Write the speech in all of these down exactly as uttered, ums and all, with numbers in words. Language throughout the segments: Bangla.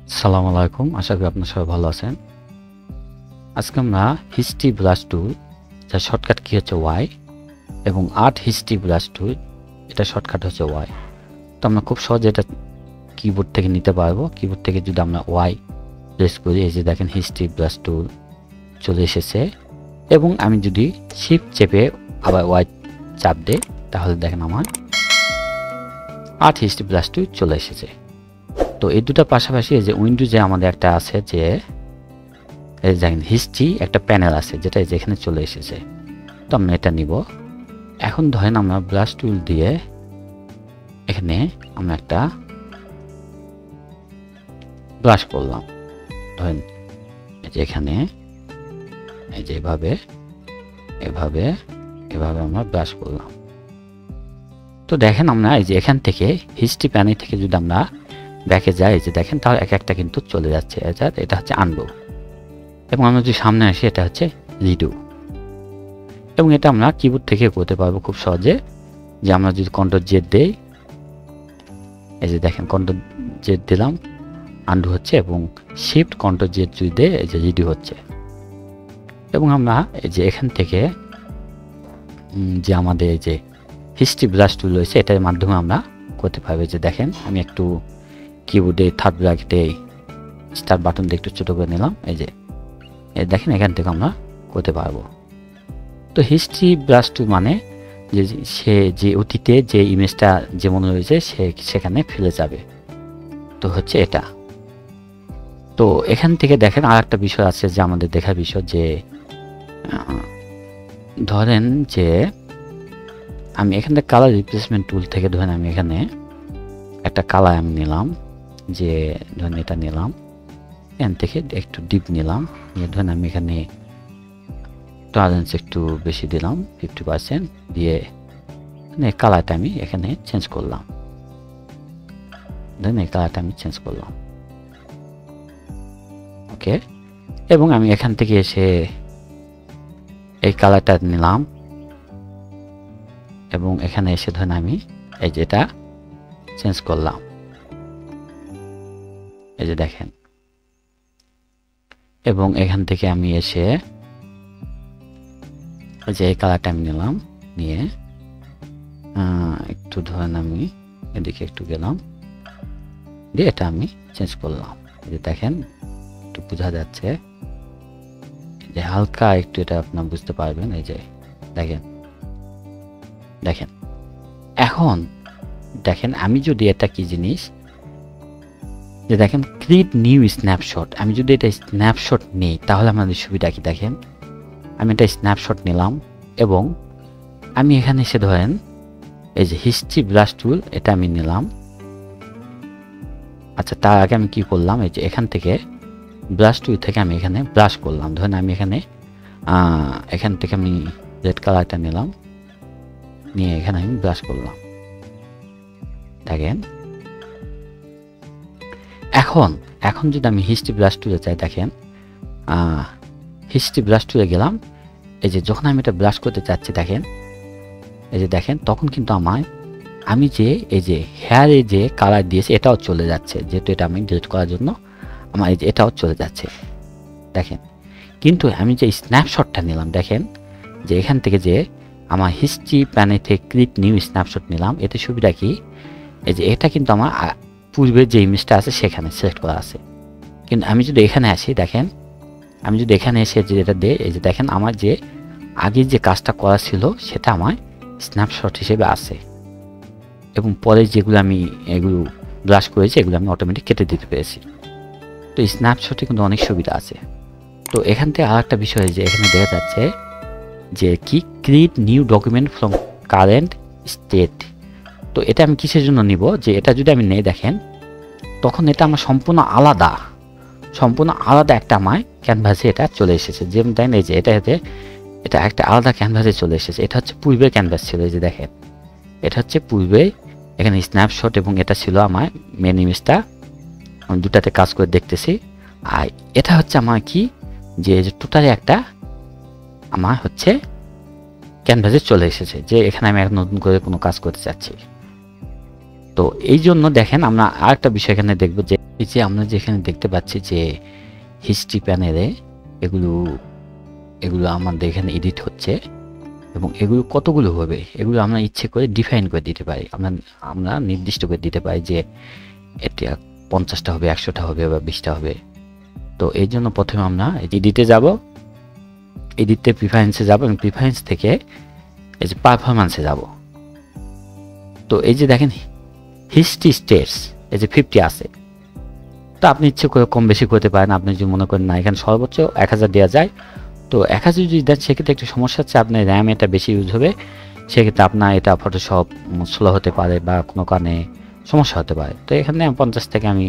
আসসালামু আলাইকুম, আশা করি আপনারা সবাই ভালো আছেন। আজকে আমরা হিস্ট্রি ব্রাশ টুল, যার শর্টকাট কি হচ্ছে ওয়াই, এবং আর্ট হিস্ট্রি ব্রাশ টুল, এটা শর্টকাট হচ্ছে ওয়াই। তো আমরা খুব সহজে এটা কিবোর্ড থেকে নিতে পারবো। কিবোর্ড থেকে যদি আমরা ওয়াই প্রেস করি, এই যে দেখেন হিস্ট্রি ব্রাশ টুল চলে এসেছে। এবং আমি যদি শিফট চেপে আবার ওয়াই চাপ দিই, তাহলে দেখেন আমার আর্ট হিস্ট্রি ব্রাশ টুল চলে এসেছে। তো এই দুটো পাশাপাশি এই যে উইন্ডোজে আমাদের একটা আছে, যে এই দেখেন হিস্ট্রি একটা প্যানেল আছে, যেটা যেখানে চলে এসেছে। তো আমরা এটা নিব। এখন ধরেন আমরা ব্রাশ টুল দিয়ে এখানে আমরা একটা ব্রাশ করলাম। ধরেন এই যে এখানে এই যে এভাবে এভাবে এভাবে আমরা ব্রাশ করলাম। তো দেখেন আমরা এই যে এখান থেকে হিস্ট্রি প্যানেল থেকে যদি আমরা ব্যাকে যাই, এই যে দেখেন তাহলে এক একটা কিন্তু চলে যাচ্ছে। এটা হচ্ছে আনডু। এবং আমরা যদি সামনে আসি, এটা হচ্ছে রিডু। এবং এটা আমরা কিবোর্ড থেকে করতে পারবো খুব সহজে। যে আমরা যদি কন্ট্রোল জেড দেই, এই যে দেখেন কন্ট্রোল জেড দিলাম, আনডু হচ্ছে, এবং শিফট কন্ট্রোল জেড যদি দেই, এই যে রিডু হচ্ছে। এবং আমরা এই যে এখান থেকে যে আমাদের এই যে হিস্ট্রি ব্রাশ টুল রয়েছে, এটার মাধ্যমে আমরা করতে পারবো। যে দেখেন আমি একটু কিবোর্ডে থার্ড ব্র্যাকেটে স্টার্ট বাটন দিয়ে একটু ছোটো করে নিলাম। এই যে দেখেন এখান থেকে আমরা করতে পারবো। তো হিস্ট্রি ব্রাশ টুল মানে যে সে যে অতীতে যে ইমেজটা যেমন রয়েছে সে সেখানে ফেলে যাবে। তো হচ্ছে এটা। তো এখান থেকে দেখেন আর একটা বিষয় আছে যে আমাদের দেখার বিষয়, যে ধরেন যে আমি এখান থেকে কালার রিপ্লেসমেন্ট টুল থেকে ধরেন আমি এখানে একটা কালার আমি নিলাম, যে ধরেন এটা নিলাম, এখান থেকে একটু ডিপ নিলাম, ধরেন আমি এখানে টলারেন্স একটু বেশি দিলাম, ফিফটি পার্সেন্ট দিয়ে কালারটা আমি এখানে চেঞ্জ করলাম। ধরেন এই কালারটা আমি চেঞ্জ করলাম, ওকে। এবং আমি এখান থেকে এসে এই কালারটা নিলাম, এবং এখানে এসে ধরেন আমি এই যেটা চেঞ্জ করলাম, এই যে দেখেন। এবং এখান থেকে আমি এসে যে এই কালারটা আমি নিলাম, নিয়ে একটু ধরেন আমি এদিকে একটু গেলাম, দিয়ে এটা আমি চেঞ্জ করলাম। এই যে দেখেন একটু বোঝা যাচ্ছে, যে হালকা একটু এটা আপনার বুঝতে পারবেন। এই যে দেখেন দেখেন এখন দেখেন আমি যদি এটা কি জিনিস, যে দেখেন ক্রিয়েট নিউ স্ন্যাপশট, আমি যদি এটা স্ন্যাপশট নিই তাহলে আমাদের সুবিধা কি দেখেন। আমি এটা স্ন্যাপশট নিলাম, এবং আমি এখানে এসে ধরেন এই যে হিস্ট্রি ব্রাশ টুল এটা আমি নিলাম। আচ্ছা, তার আগে আমি কি করলাম, এই যে এখান থেকে ব্রাশ টুল থেকে আমি এখানে ব্রাশ করলাম। ধরেন আমি এখানে এখান থেকে আমি রেড কালারটা নিলাম, নিয়ে এখানে আমি ব্রাশ করলাম, দেখেন। এখন এখন যদি আমি হিস্ট্রি ব্রাশ টুলে চাই, দেখেন হিস্ট্রি ব্রাশ টুলে গেলাম। এই যে যখন আমি এটা ব্রাশ করতে চাচ্ছি, দেখেন এই যে দেখেন তখন কিন্তু আমার আমি যে এই যে হেয়ারে যে কালার দিয়েছে এটাও চলে যাচ্ছে, যেহেতু এটা আমি ডিলিট করার জন্য আমার এই যে এটাও চলে যাচ্ছে, দেখেন। কিন্তু আমি যে স্ন্যাপশটটা নিলাম, দেখেন যে এখান থেকে যে আমার হিস্ট্রি প্যানেল থেকে ক্রিয়েট নিউ স্ন্যাপশট নিলাম, এতে সুবিধা কি, এই যে এটা কিন্তু আমার পূর্বের যে ইমেজটা আছে সেখানে সিলেক্ট করা আছে। কিন্তু আমি যদি এখানে আসি, দেখেন আমি যদি এখানে এসে যে এটা দিই, এই যে দেখেন আমার যে আগে যে কাজটা করা ছিল সেটা আমার স্ন্যাপশট হিসেবে আছে, এবং পরে যেগুলো আমি এগুলো ব্রাশ করেছি এগুলো আমি অটোমেটিক কেটে দিতে পেরেছি। তো স্ন্যাপশটে কিন্তু অনেক সুবিধা আছে। তো এখান থেকে আর একটা বিষয়, যে এখানে দেখা যাচ্ছে যে কি create new document from current state. তো এটা আমি কিসের জন্য নিব, যে এটা যদি আমি নেই, দেখেন তখন এটা আমার সম্পূর্ণ আলাদা সম্পূর্ণ আলাদা একটা আমার ক্যানভাসে এটা চলে এসেছে। যেমন দেখেন এই যে এটা হচ্ছে এটা একটা আলাদা ক্যানভাসে চলে এসেছে। এটা হচ্ছে পূর্বের ক্যানভাস ছিল, এই যে দেখেন এটা হচ্ছে পূর্বে এখানে স্ন্যাপশট, এবং এটা ছিল আমার মেন ইমেজটা। আমি দুটাতে কাজ করে দেখতেছি। আর এটা হচ্ছে আমার কি, যে টোটালি একটা আমার হচ্ছে ক্যানভাসে চলে এসেছে, যে এখানে আমি এক নতুন করে কোনো কাজ করতে চাচ্ছি। তো এই জন্য দেখেন আমরা আরেকটা বিষয় এখানে দেখব, যে এই যে আমরা যেখানে দেখতে পাচ্ছি যে হিস্ট্রি প্যানেলে এগুলো এগুলো আমাদের এখানে এডিট হচ্ছে এবং এগুলো কতগুলো হবে এগুলো আমরা ইচ্ছে করে ডিফাইন করে দিতে পারি। আমরা আমরা নির্দিষ্ট করে দিতে পারি যে এটা পঞ্চাশটা হবে, একশোটা হবে বা বিশটা হবে। তো এই জন্য প্রথমে আমরা এডিটে যাব, এডিটে প্রিফারেন্সে যাব এবং প্রিফারেন্স থেকে এই যে পারফরম্যান্সে যাব। তো এই যে দেখেন হিস্ট্রি স্টেটস এই যে ফিফটি আছে, তো আপনি ইচ্ছে করে কম বেশি করতে পারেন। আপনি যদি মনে করেন না এখানে সর্বোচ্চ এক হাজার দেওয়া যায়, তো এক হাজার যদি দেন সেক্ষেত্রে একটু সমস্যা হচ্ছে, আপনার র্যাম এটা বেশি ইউজ হবে, সেক্ষেত্রে আপনার এটা ফটোশপ স্লো হতে পারে বা কোনো কারণে সমস্যা হতে পারে। তো এখানে পঞ্চাশ থেকে আমি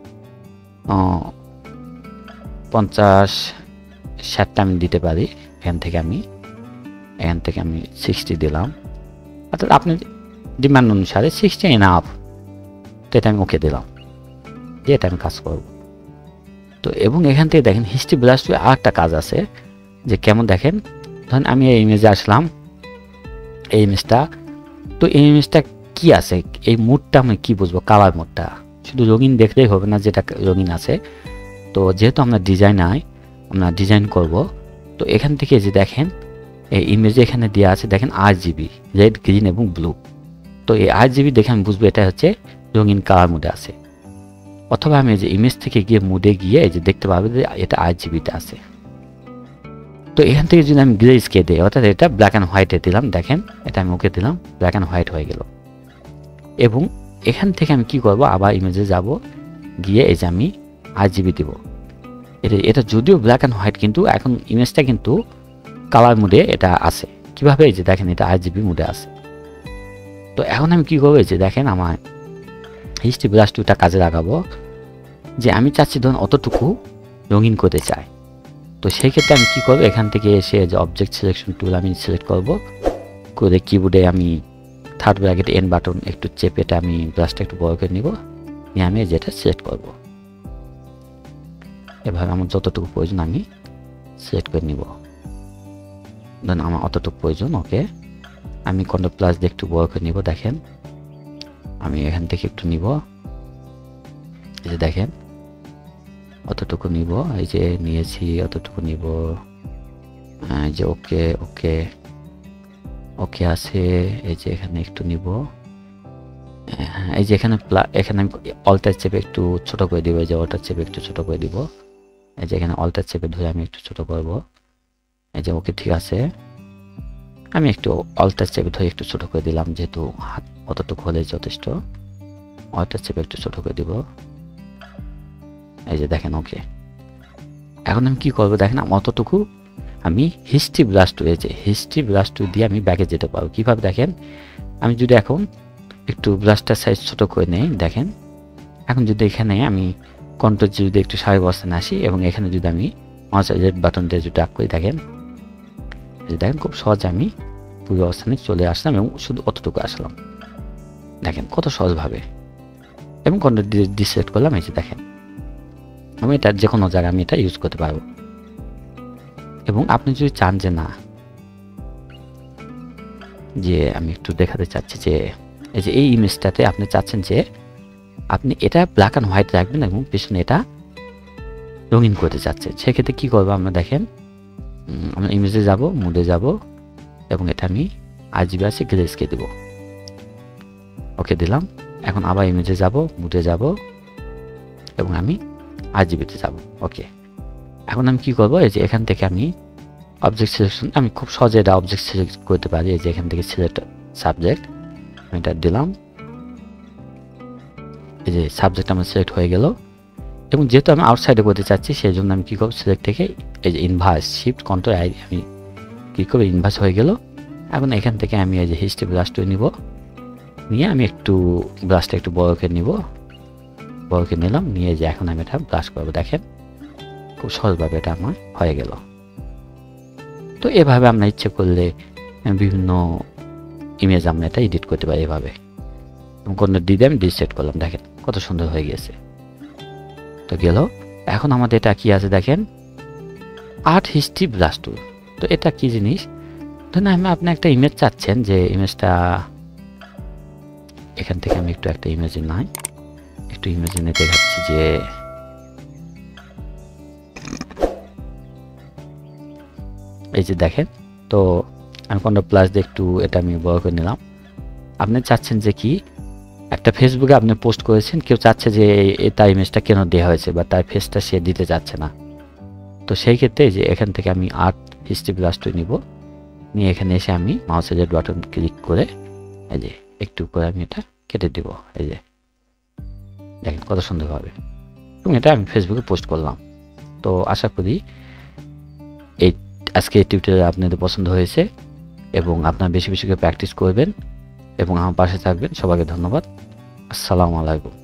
পঞ্চাশ ষাটটা আমি দিতে পারি। এখান থেকে আমি এখান থেকে আমি সিক্সটি দিলাম, অর্থাৎ আপনি ডিমান্ড অনুসারে সিক্সটি এনাফ। তো এটা আমি ওকে দিলাম, যে এটা আমি কাজ করব। তো এবং এখান থেকে দেখেন হিস্ট্রি ব্লাশ টু আর একটা কাজ আছে, যে কেমন দেখেন, ধরেন আমি এই ইমেজে আসলাম, এই ইমেজটা, তো এই ইমেজটা কি আছে, এই মুডটা আমি কি বুঝবো, কালার মুডটা শুধু রঙিন দেখলেই হবে না, যেটা রঙিন আছে। তো যেহেতু আমরা ডিজাইন আই আমরা ডিজাইন করব, তো এখান থেকে যে দেখেন এই ইমেজে এখানে দেওয়া আছে দেখেন আর জিবি, রেড গ্রিন এবং ব্লু। তো এই আর জিবি দেখে আমি বুঝবো এটা হচ্ছে রঙিন কালার মুডে আছে। অথবা আমি এই যে ইমেজ থেকে গিয়ে মুডে গিয়ে এই যে দেখতে পাবো যে এটা আর জিবিতে আছে। তো এখান থেকে যদি আমি গ্রে স্কেল দিই, অর্থাৎ এটা ব্ল্যাক অ্যান্ড হোয়াইটে দিলাম, দেখেন এটা আমি ওকে দিলাম, ব্ল্যাক অ্যান্ড হোয়াইট হয়ে গেল। এবং এখান থেকে আমি কি করব, আবার ইমেজে যাব, গিয়ে এই যে আমি আর জিবি দিব। এটা এটা যদিও ব্ল্যাক অ্যান্ড হোয়াইট, কিন্তু এখন ইমেজটা কিন্তু কালার মুডে এটা আছে। কিভাবে, এই যে দেখেন এটা আর জিবি মুডে আছে। তো এখন আমি কি করবো, এই যে দেখেন আমার হিস্ট্রি ব্লাশ টুটা কাজে লাগাবো, যে আমি চাচ্ছি ধরুন অতটুকু রঙিন করতে চাই। তো সেই ক্ষেত্রে আমি কি করবো, এখান থেকে এসে যে অবজেক্ট সিলেকশন টুল আমি সিলেক্ট করব, করে কিবোর্ডে আমি থার্ড ব্র্যাকেট এন বাটন একটু চেপে এটা আমি ব্রাশটা একটু বড় করে নিব, নিয়ে আমি যেটা সিলেক্ট করব। এভাবে আমার যতটুকু প্রয়োজন আমি সিলেক্ট করে নিব। ধরুন আমার অতটুকু প্রয়োজন, ওকে আমি কন্ট্রোল প্লাস দিয়ে একটু বড় করে নিব। দেখেন আমি এখান থেকে একটু নিব, এই যে দেখেন অতটুকু নিব, এই যে নিয়েছি অতটুকু নিব, এই যে ওকে ওকে ওকে আছে, এই যে এখানে একটু নিব, এই যে এখানে এখানে আমি অল্টার চেপে একটু ছোট করে দিব, এই যে অল্টার চেপে একটু ছোট করে দিব, এই যে এখানে অল্টার চেপে ধরে আমি একটু ছোট করব, এই যে ওকে ঠিক আছে। আমি একটু অল্টার চেপে ধরে একটু ছোট করে দিলাম, যেহেতু হাত অতটুকু হলে যথেষ্ট। অল্টার চেপে একটু ছোট করে দিব, এই যে দেখেন ওকে। এখন আমি কি করব, দেখেন অতটুকু আমি হিস্ট্রি ব্লাশ টু, এই যে হিস্ট্রি ব্লাশ টু দিয়ে আমি ব্যাকে যেতে পারবো। কিভাবে দেখেন, আমি যদি এখন একটু ব্লাশটার সাইজ ছোট করে নেই, দেখেন এখন যদি এখানে আমি কন্ট্রোল যদি একটু স্বাভাবিক অবস্থানে আসি এবং এখানে যদি আমি মাউসের রেড বাটন দিয়ে যদি ডাক করি, দেখেন দেখেন খুব সহজে আমি পুরো অবস্থানে চলে আসলাম এবং শুধু অতটুকু আসলাম। দেখেন কত সহজভাবে, এবং কন্ট্রোল দিয়ে ডিসেক্ট করলাম, এই যে দেখেন আমি এটা যে কোনো জায়গায় আমি এটা ইউজ করতে পারবো। এবং আপনি যদি চান যে না, যে আমি একটু দেখাতে চাচ্ছি যে এই যে এই ইমেজটাতে আপনি চাচ্ছেন যে আপনি এটা ব্ল্যাক অ্যান্ড হোয়াইট রাখবেন এবং পিছনে এটা রঙিন করতে চাচ্ছেন, সেক্ষেত্রে কি করবো আমরা, দেখেন আমরা ইমেজে যাব, মুডে যাব এবং এটা আমি আরজিবি আছে গ্রে স্কেল দেব, ওকে দিলাম। এখন আবার ইমেজে যাব, মুডে যাব এবং আমি আরজিবিতে যাব, ওকে। এখন আমি কি করব, এই যে এখান থেকে আমি অবজেক্ট সিলেকশন, আমি খুব সহজে এটা অবজেক্ট সিলেক্ট করতে পারি, এই যে এখান থেকে সিলেক্ট সাবজেক্ট আমি এটা দিলাম, এই যে সাবজেক্ট আমার সিলেক্ট হয়ে গেল। এবং যেহেতু আমি আউটসাইডে করতে চাচ্ছি, সেই জন্য আমি কী করবো, সিলেক্ট থেকে এই যে ইনভার্স শিফট কন্ট্রোল আই আমি কী করবো, ইনভার্স হয়ে গেল। এখন এখান থেকে আমি এই যে হিস্ট্রি ব্রাশটা নিব, নিয়ে আমি একটু ব্রাশটা একটু বড় করে নিব, বড় করে নিলাম, নিয়ে যে এখন আমি এটা ব্রাশ করবো। দেখেন খুব সহজভাবে এটা আমার হয়ে গেল। তো এভাবে আমরা ইচ্ছে করলে বিভিন্ন ইমেজ আমরা এটা এডিট করতে পারি এভাবে। কোনো দিদি আমি ডিসেট করলাম, দেখেন কত সুন্দর হয়ে গেছে। তো গেল, এখন আমাদের এটা কি আছে দেখেন, আর্ট হিস্ট্রি ব্রাশ টুল। তো এটা কি জিনিস, ধরুন আমি আপনি একটা ইমেজ চাচ্ছেন, যে ইমেজটা এখান থেকে আমি একটু একটা ইমেজ নাই, একটু ইমেজিনে দেখাচ্ছি যে এই যে দেখেন। তো আমি কন্ট্রোল প্লাস দিয়ে একটু এটা আমি বড় করে নিলাম। আপনি চাচ্ছেন যে কি একটা ফেসবুকে আপনি পোস্ট করেছেন, কেউ চাচ্ছে যে তার ইমেজটা কেন দেওয়া হয়েছে বা তার ফেসটা সে দিতে চাচ্ছে না। তো সেই ক্ষেত্রে যে এখান থেকে আমি আর্ট হিস্ট্রি ব্রাশটা নিব, নিয়ে এখানে এসে আমি মাউসের যে বাটন ক্লিক করে এই যে একটু করে আমি এটা কেটে দিব। এই যে দেখেন কত সুন্দরভাবে, এবং এটা আমি ফেসবুকে পোস্ট করলাম। তো আশা করি এই আজকে এই টিউটোরিয়াল আপনাদের পছন্দ হয়েছে এবং আপনারা বেশি বেশি করে প্র্যাকটিস করবেন এবং আমার পাশে থাকবেন। সবাইকে ধন্যবাদ। আসসালামু আলাইকুম।